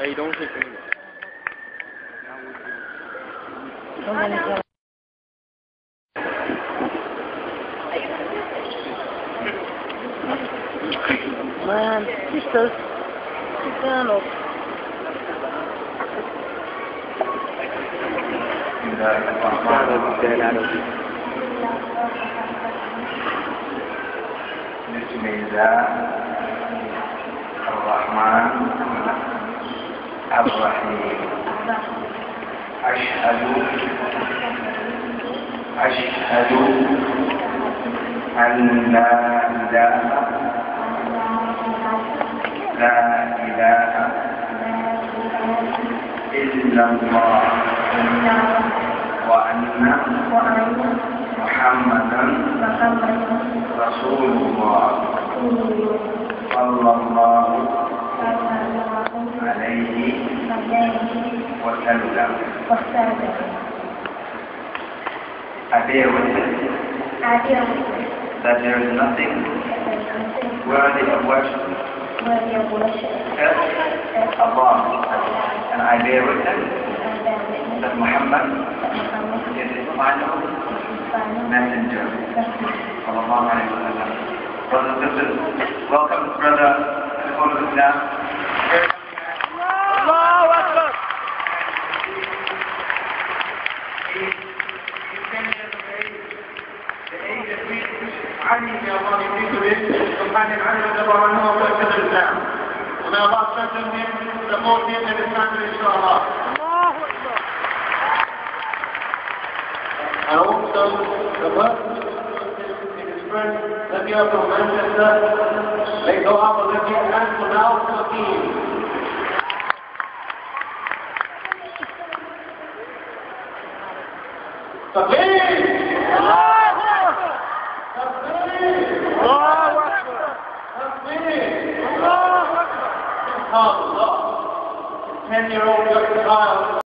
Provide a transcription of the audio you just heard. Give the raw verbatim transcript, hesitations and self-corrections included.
Hey, don't hit me. Man, sisters, sit down up. بسم الله الرحمن الرحيم. أشهد أشهد أن لا إله لا إله إلا الله وأن محمدا رسول الله صلى الله عليه وسلم. I bear witness that there is nothing worthy of worship except Allah, and I bear witness that Muhammad is his final messenger. Sallallahu alayhi wa sallam. Brothers and sisters, welcome brother to the Holy Islam. Allahu Akbar. علي يا الله يبارك فيك وقال علي رضي الله عنه وبركة الإسلام وما الله سلم من تقول دين الإسلام إن شاء الله. الله أكبر. And also the person in his friend that you have to mention that they go up with their hands to now to the team. Takbir! ten-year-old child